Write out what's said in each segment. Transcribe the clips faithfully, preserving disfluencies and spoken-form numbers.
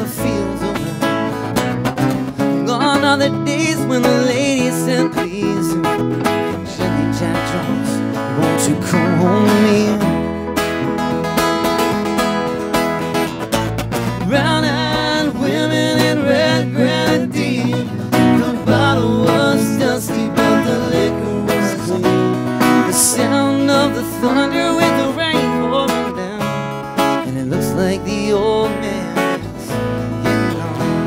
the fields over. Gone are the days when the ladies said please. Gently Jack Jones, won't you come home to me? Brown-eyed women in red grenadine. The bottle was dusty, but the liquor was clean. The sound of the thunder with the rain pouring down, and it looks like the old man is getting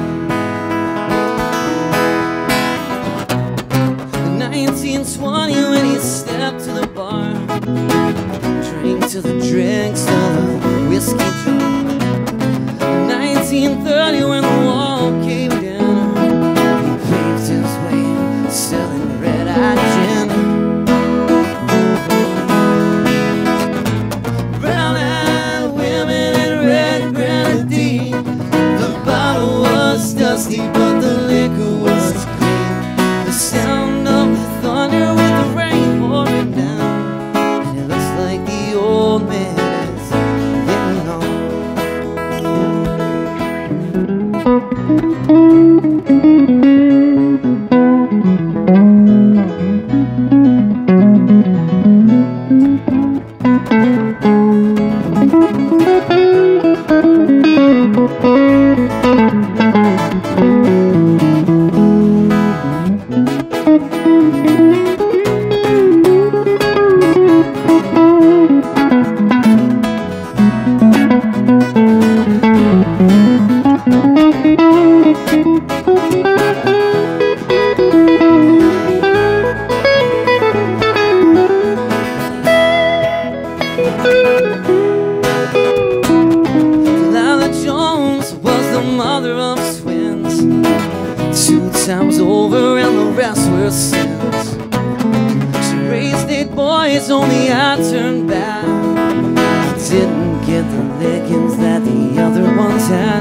on. nineteen twenty when he stepped to the bar, drank to the dregs of the whiskey jar. nineteen thirty when the wall came down, he paved his way selling red-eyed gin. Brown-eyed women in red grenadine. The bottle was dusty, but the liquor was clean. The sound of the thunder with the rain pouring down, and it looks like the old man is getting on. Mother of twins, two times over and the rest were sins. She raised eight boys, only I turned back. I didn't get the lickings that the other ones had.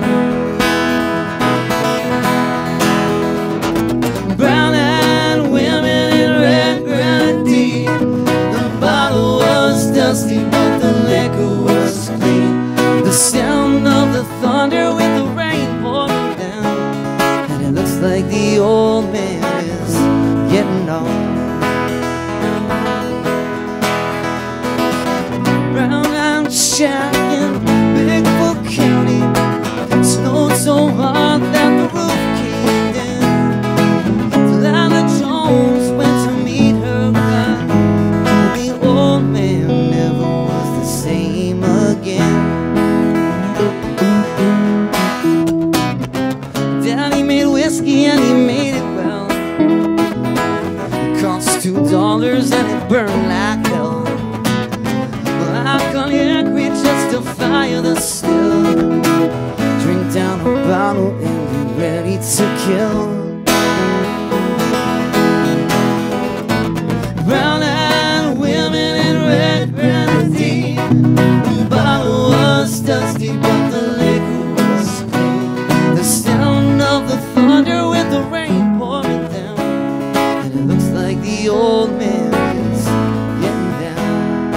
Brown-eyed women in red grenadine. The bottle was dusty, but the liquor was clean. The sound of the thunder with the rain pouring down, and it looks like the old man is getting on. Brown-eyed shack in Bigfoot County. Snowed so hard that the roof caved in. Lana Jones went to meet her God. The old man never was the same again. Daddy made whiskey and he made it well. It cost two dollars and it burned like hell. Black cognac reached just to fire the still. Drink down a bottle and be ready to kill. Brown-eyed women in red grenadine. The bottle was dusty, but the liquor was clean. The sound of the thunder with the rain pouring down, and it looks like the old man is getting down.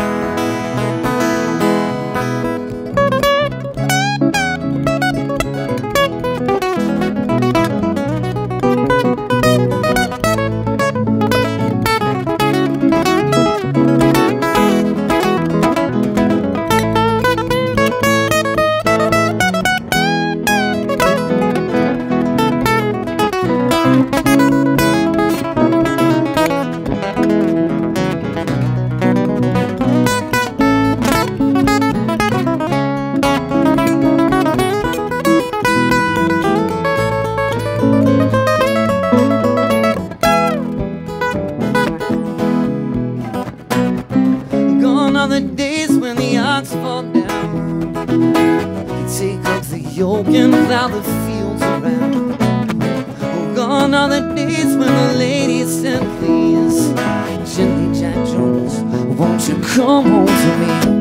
Are the days when the odds fall down. You take up the yoke and plow the fields around. Oh, gone are the days when the ladies said please. Gently Jack Jones, won't you come home to me?